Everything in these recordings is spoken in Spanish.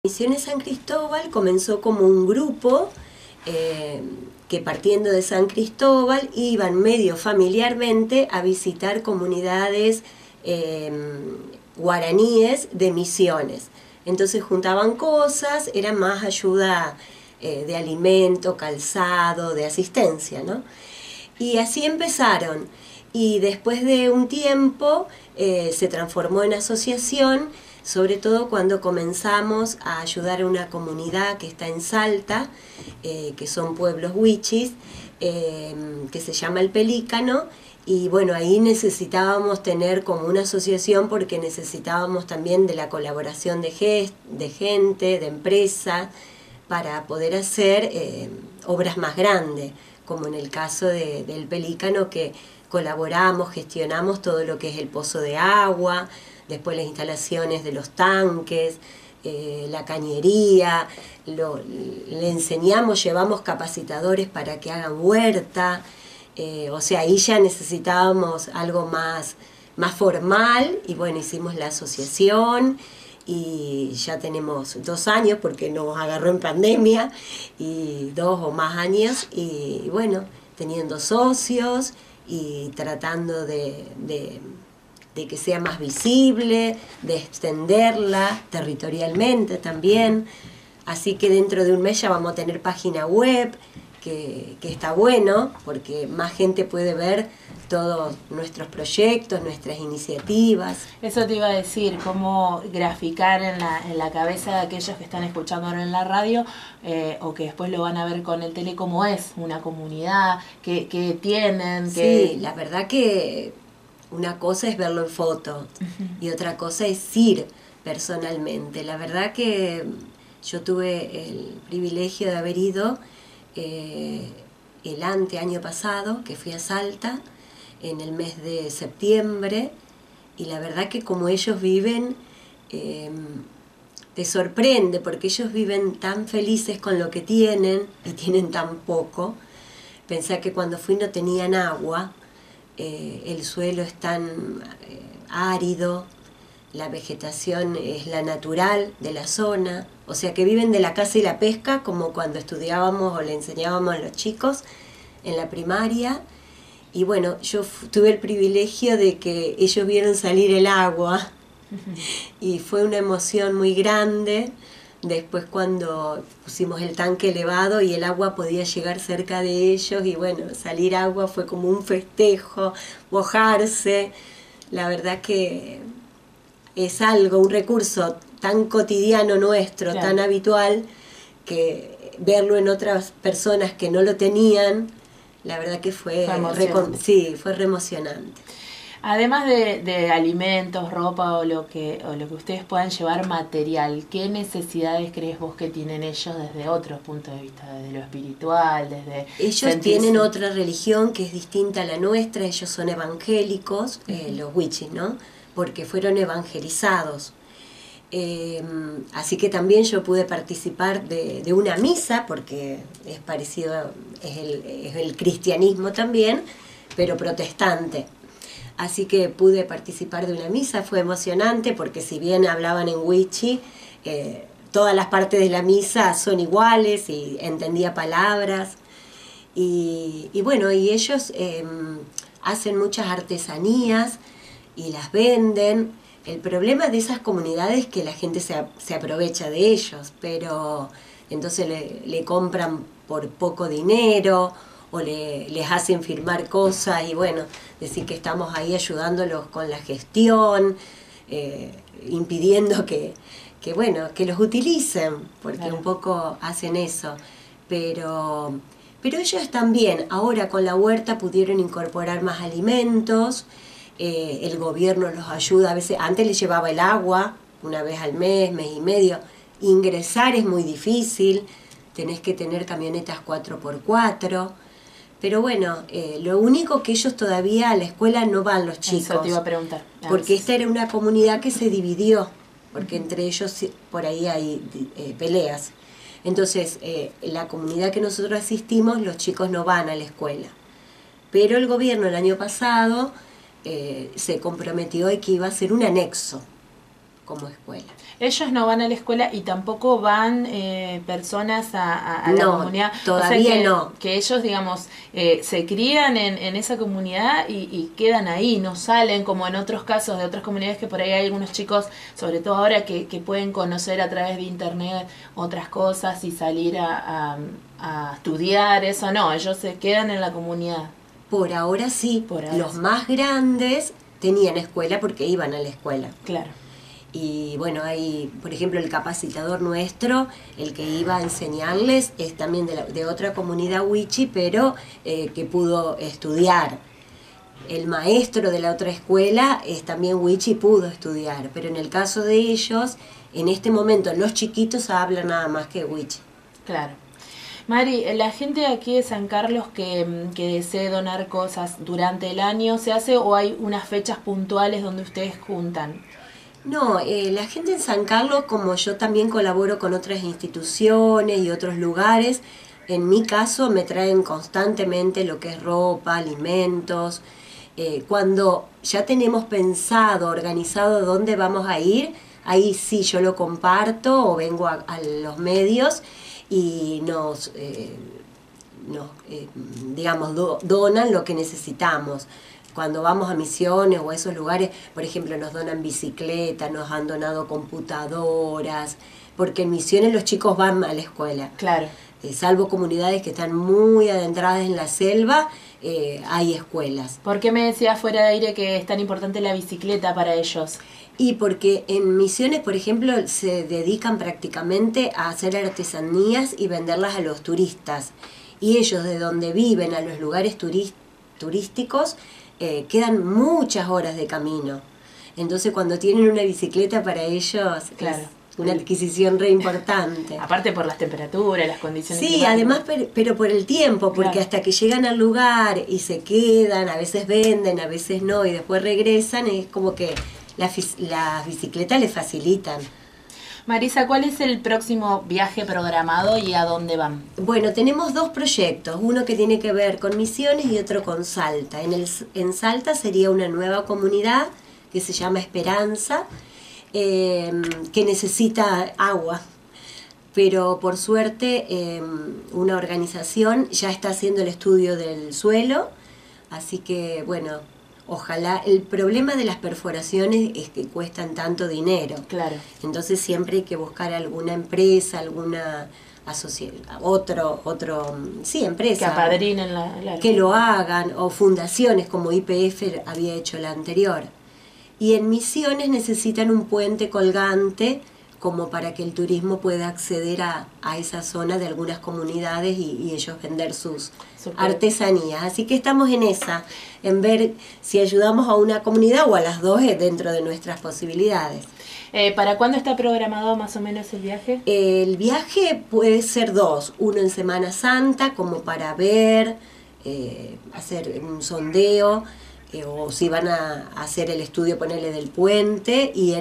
Misiones San Cristóbal comenzó como un grupo que partiendo de San Cristóbal iban medio familiarmente a visitar comunidades guaraníes de Misiones. Entonces juntaban cosas, era más ayuda de alimento, calzado, de asistencia, ¿no? Y así empezaron. Y después de un tiempo se transformó en asociación, sobre todo cuando comenzamos a ayudar a una comunidad que está en Salta, que son pueblos huichis, que se llama El Pelícano, y bueno, ahí necesitábamos tener como una asociación porque necesitábamos también de la colaboración de gente, de empresas, para poder hacer obras más grandes, como en el caso del Pelícano, que colaboramos, gestionamos todo lo que es el pozo de agua, después las instalaciones de los tanques, la cañería, le enseñamos, llevamos capacitadores para que hagan huerta, o sea, ahí ya necesitábamos algo más formal, y bueno, hicimos la asociación, y ya tenemos 2 años, porque nos agarró en pandemia, y 2 o más años, y bueno, teniendo socios, y tratando de que sea más visible, de extenderla territorialmente también. Así que dentro de un mes ya vamos a tener página web, que está bueno, porque más gente puede ver todos nuestros proyectos, nuestras iniciativas. Eso te iba a decir, cómo graficar en la cabeza de aquellos que están escuchando ahora en la radio, o que después lo van a ver con el tele, cómo es una comunidad, que tienen. Sí, la verdad que una cosa es verlo en foto y otra cosa es ir personalmente. La verdad que yo tuve el privilegio de haber ido el año pasado, que fui a Salta en el mes de septiembre, y la verdad que como ellos viven, te sorprende, porque ellos viven tan felices con lo que tienen y tienen tan poco. Pensá que cuando fui no tenían agua, el suelo es tan árido, la vegetación es la natural de la zona, o sea que viven de la caza y la pesca, como cuando estudiábamos o le enseñábamos a los chicos en la primaria. Y bueno, yo tuve el privilegio de que ellos vieron salir el agua y fue una emoción muy grande. Después cuando pusimos el tanque elevado y el agua podía llegar cerca de ellos, y bueno, salir agua fue como un festejo, mojarse. La verdad que es algo, un recurso tan cotidiano nuestro, claro, tan habitual, que verlo en otras personas que no lo tenían, la verdad que fue re emocionante. Además de alimentos, ropa o lo que ustedes puedan llevar material, ¿qué necesidades crees vos que tienen ellos desde otros puntos de vista, desde lo espiritual, desde ellos tienen otra religión que es distinta a la nuestra? Ellos son evangélicos, los huichis, ¿no? Porque fueron evangelizados. Así que también yo pude participar de una misa, porque es parecido, es el cristianismo también, pero protestante. Así que pude participar de una misa, fue emocionante, porque si bien hablaban en huichi, todas las partes de la misa son iguales y entendía palabras. Y bueno, y ellos hacen muchas artesanías y las venden. El problema de esas comunidades es que la gente se aprovecha de ellos, pero entonces le compran por poco dinero, o les hacen firmar cosas, y bueno, decir que estamos ahí ayudándolos con la gestión, impidiendo que los utilicen, porque claro, un poco hacen eso. Pero ellos también, ahora con la huerta pudieron incorporar más alimentos, el gobierno los ayuda, a veces antes les llevaba el agua una vez al mes, mes y medio. Ingresar es muy difícil, tenés que tener camionetas 4x4, pero bueno, lo único que ellos todavía a la escuela no van los chicos. Eso te iba a preguntar. Porque esta era una comunidad que se dividió, porque entre ellos por ahí hay peleas. Entonces, la comunidad que nosotros asistimos, los chicos no van a la escuela. Pero el gobierno el año pasado se comprometió y que iba a ser un anexo. como escuela. Ellos no van a la escuela y tampoco van personas a la comunidad. Todavía no. Que ellos, digamos, se crían en esa comunidad y quedan ahí, no salen como en otros casos de otras comunidades que por ahí hay algunos chicos, sobre todo ahora, que pueden conocer a través de internet otras cosas y salir a estudiar. Eso no, ellos se quedan en la comunidad. Por ahora sí. Los más grandes tenían escuela porque iban a la escuela. Claro. Y bueno, hay, por ejemplo, el capacitador nuestro, el que iba a enseñarles, es también de otra comunidad wichi, pero que pudo estudiar. El maestro de la otra escuela es también wichi y pudo estudiar, pero en el caso de ellos, en este momento los chiquitos hablan nada más que wichi. Claro. Mari, la gente de aquí de San Carlos que desee donar cosas durante el año, ¿se hace o hay unas fechas puntuales donde ustedes juntan? No, la gente en San Carlos, como yo también colaboro con otras instituciones y otros lugares, en mi caso me traen constantemente lo que es ropa, alimentos. Cuando ya tenemos pensado, organizado dónde vamos a ir, ahí sí yo lo comparto o vengo a los medios y digamos, donan lo que necesitamos. Cuando vamos a misiones o a esos lugares, por ejemplo, nos donan bicicletas, nos han donado computadoras, porque en misiones los chicos van a la escuela. Claro. Salvo comunidades que están muy adentradas en la selva, hay escuelas. ¿Por qué me decías fuera de aire que es tan importante la bicicleta para ellos? Y porque en misiones, por ejemplo, se dedican prácticamente a hacer artesanías y venderlas a los turistas. Y ellos, de donde viven a los lugares turísticos, quedan muchas horas de camino. Entonces cuando tienen una bicicleta para ellos, claro, es una adquisición re importante. Aparte por las temperaturas, las condiciones climáticas. Además, pero por el tiempo, porque claro, hasta que llegan al lugar y se quedan, a veces venden, a veces no, y después regresan, es como que las bicicletas les facilitan. Marisa, ¿cuál es el próximo viaje programado y a dónde van? Bueno, tenemos dos proyectos, uno que tiene que ver con Misiones y otro con Salta. En Salta sería una nueva comunidad que se llama Esperanza, que necesita agua. Pero por suerte una organización ya está haciendo el estudio del suelo, así que bueno, ojalá. El problema de las perforaciones es que cuestan tanto dinero. Claro. Entonces siempre hay que buscar alguna empresa, alguna empresa que apadrinen que lo hagan, o fundaciones como YPF había hecho la anterior. Y en Misiones necesitan un puente colgante como para que el turismo pueda acceder a esa zona de algunas comunidades y ellos vender sus artesanías. Así que estamos en en ver si ayudamos a una comunidad o a las dos dentro de nuestras posibilidades. ¿Para cuándo está programado más o menos el viaje? El viaje puede ser dos, uno en Semana Santa como para ver, hacer un sondeo, o si van a hacer el estudio, ponerle del puente, y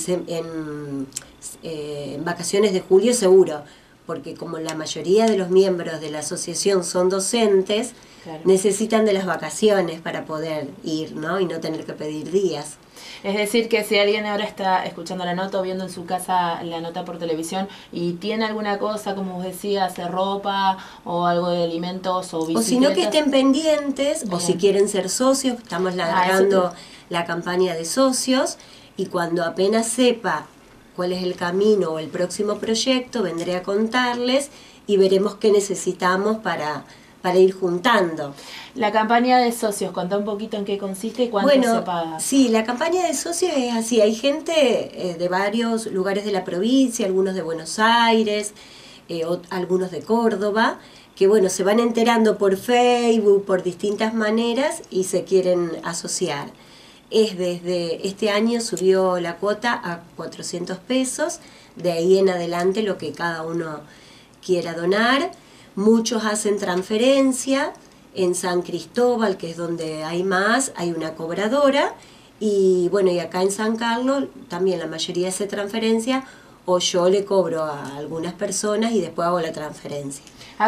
en vacaciones de julio seguro, porque como la mayoría de los miembros de la asociación son docentes, claro, necesitan de las vacaciones para poder ir, ¿no? Y no tener que pedir días. Es decir, que si alguien ahora está escuchando la nota o viendo en su casa la nota por televisión y tiene alguna cosa, como vos decías, de ropa o algo de alimentos o bicicletas. O si no, que estén pendientes. Bien. O si quieren ser socios, estamos largando la campaña de socios, y cuando apenas sepa cuál es el camino o el próximo proyecto, vendré a contarles y veremos qué necesitamos para ir juntando. La campaña de socios, contá un poquito en qué consiste y cuánto se paga. Sí, la campaña de socios es así. Hay gente de varios lugares de la provincia, algunos de Buenos Aires, algunos de Córdoba, que bueno, se van enterando por Facebook, por distintas maneras, y se quieren asociar. Desde este año subió la cuota a 400 pesos, de ahí en adelante lo que cada uno quiera donar. Muchos hacen transferencia. En San Cristóbal, que es donde hay más, hay una cobradora, y bueno, y acá en San Carlos también la mayoría hace transferencia, o yo le cobro a algunas personas y después hago la transferencia.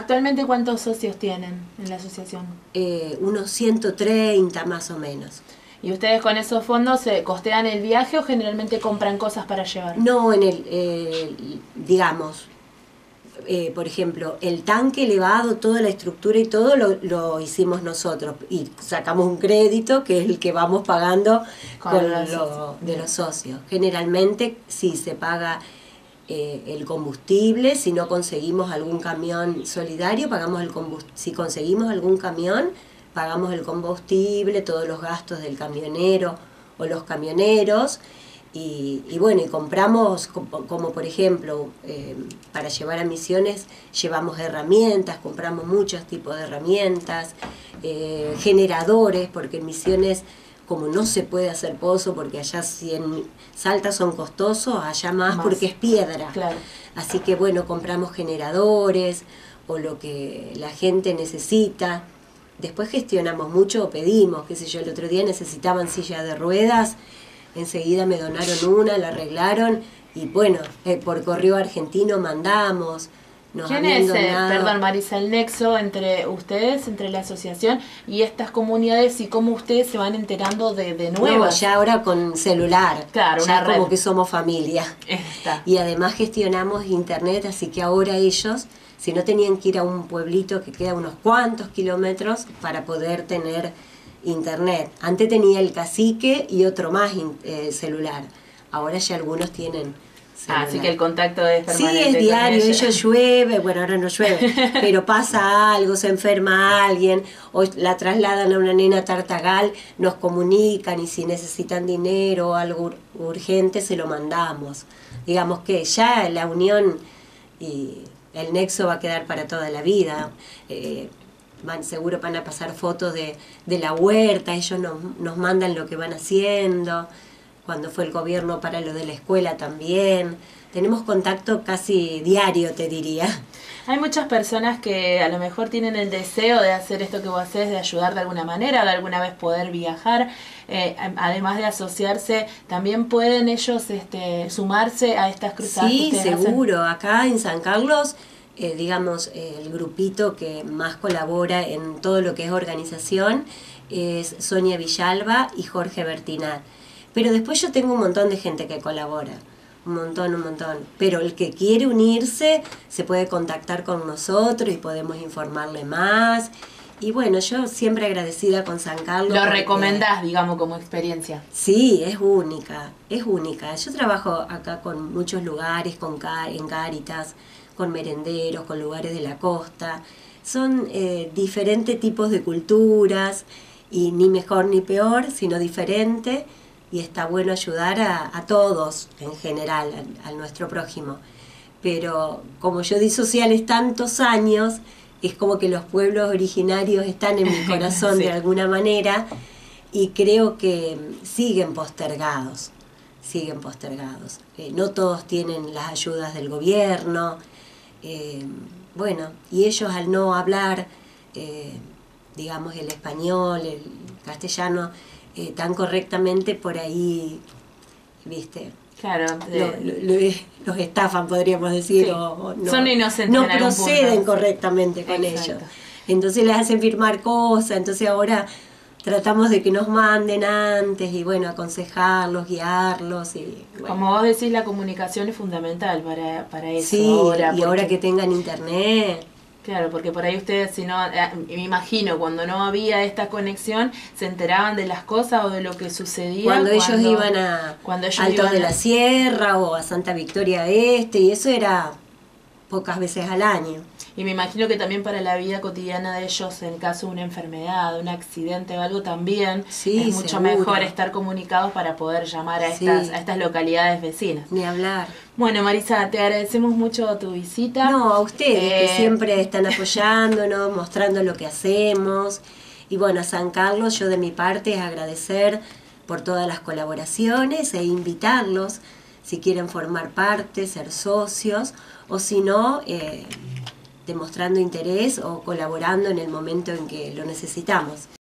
¿Actualmente cuántos socios tienen en la asociación? Unos 130 más o menos. ¿Y ustedes con esos fondos se costean el viaje o generalmente compran cosas para llevar? No, digamos, por ejemplo, el tanque elevado, toda la estructura y todo lo hicimos nosotros y sacamos un crédito que es el que vamos pagando con de los socios. Generalmente sí se paga el combustible, si no conseguimos algún camión solidario, pagamos el combustible. Si conseguimos algún camión, pagamos el combustible, todos los gastos del camionero o los camioneros. Y bueno, y compramos, como por ejemplo, para llevar a Misiones, llevamos herramientas, compramos muchos tipos de herramientas, generadores, porque en Misiones, como no se puede hacer pozo, porque allá si en Salta son costosos, allá más porque es piedra. Claro. Así que bueno, compramos generadores o lo que la gente necesita. Después gestionamos mucho o pedimos, qué sé yo, el otro día necesitaban silla de ruedas, enseguida me donaron una, la arreglaron y bueno, por correo argentino mandamos. ¿Quién es, perdón Marisa, el nexo entre ustedes, entre la asociación y estas comunidades y cómo ustedes se van enterando de nuevas? No, ya ahora con celular, claro, ya una red. Como que somos familia. Está. Y además gestionamos internet, así que ahora ellos, si no tenían que ir a un pueblito que queda unos cuantos kilómetros para poder tener internet. Antes tenía el cacique y otro más celular. Ahora ya algunos tienen celular. Así que el contacto es permanente. Sí, es diario, ellos llueve, bueno, ahora no llueve, pero pasa algo, se enferma alguien, o la trasladan a una nena a Tartagal, nos comunican y si necesitan dinero o algo urgente se lo mandamos. Digamos que ya la unión y el nexo va a quedar para toda la vida. Seguro van a pasar fotos de la huerta, ellos nos mandan lo que van haciendo, cuando fue el gobierno para lo de la escuela también. Tenemos contacto casi diario, te diría. Hay muchas personas que a lo mejor tienen el deseo de hacer esto que vos hacés, de ayudar de alguna manera, de alguna vez poder viajar, además de asociarse, también pueden ellos sumarse a estas cruzadas. Sí, que seguro. Hacen. Acá en San Carlos, digamos, el grupito que más colabora en todo lo que es organización es Sonia Villalba y Jorge Bertinat. Pero después yo tengo un montón de gente que colabora. Un montón. Pero el que quiere unirse se puede contactar con nosotros y podemos informarle más. Y bueno, yo siempre agradecida con San Carlos. ¿Lo recomendás, digamos, como experiencia? Sí, es única. Yo trabajo acá con muchos lugares, en Cáritas, con merenderos, con lugares de la costa. Son diferentes tipos de culturas y ni mejor ni peor, sino diferente. Y está bueno ayudar a todos en general, a nuestro prójimo. Pero como yo di sociales tantos años, es como que los pueblos originarios están en mi corazón sí. De alguna manera y creo que siguen postergados. No todos tienen las ayudas del gobierno. Bueno, y ellos al no hablar, digamos, el español, el castellano, tan correctamente por ahí, ¿viste? Claro. Los estafan, podríamos decir, sí. o no, son inocentes. No proceden correctamente con Exacto. ellos. Entonces les hacen firmar cosas, entonces ahora tratamos de que nos manden antes y bueno, aconsejarlos, guiarlos. Y, bueno. Como vos decís, la comunicación es fundamental para eso. Sí, ahora que tengan internet. Claro, porque por ahí ustedes, si no, me imagino, cuando no había esta conexión, se enteraban de las cosas o de lo que sucedía. Cuando ellos iban a Altos de la Sierra o a Santa Victoria Este, y eso era pocas veces al año. Y me imagino que también para la vida cotidiana de ellos, en caso de una enfermedad, un accidente o algo, también sí, es mucho seguro. Mejor estar comunicados para poder llamar a estas localidades vecinas. Ni hablar. Bueno, Marisa, te agradecemos mucho tu visita. No, a ustedes, que siempre están apoyándonos, mostrando lo que hacemos. Y bueno, a San Carlos, yo de mi parte es agradecer por todas las colaboraciones e invitarlos, si quieren formar parte, ser socios, o si no, demostrando interés o colaborando en el momento en que lo necesitamos.